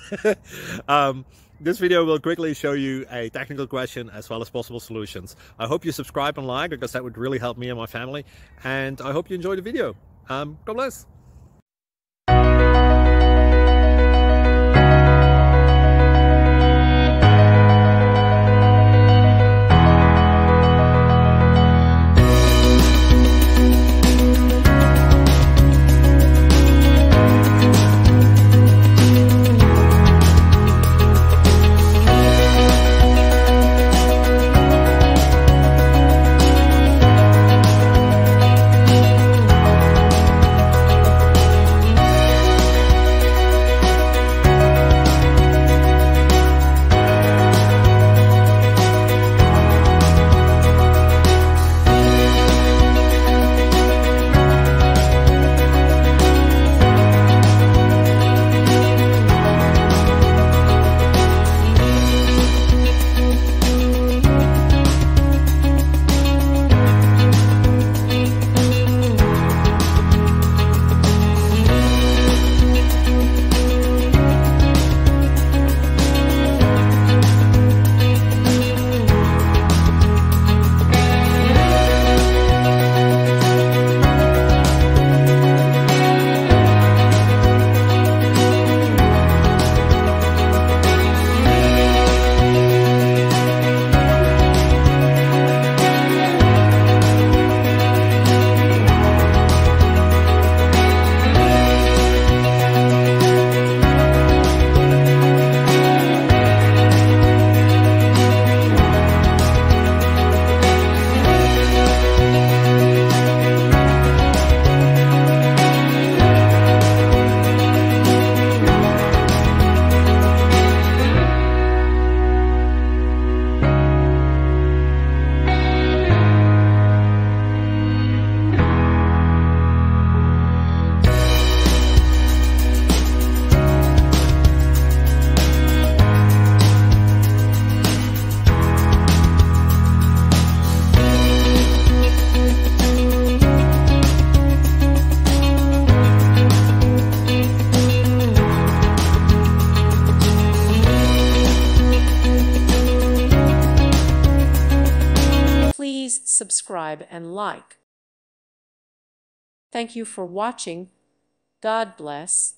This video will quickly show you a technical question as well as possible solutions. I hope you subscribe and like, because that would really help me and my family. And I hope you enjoy the video. God bless. Please subscribe and like. Thank you for watching. God bless.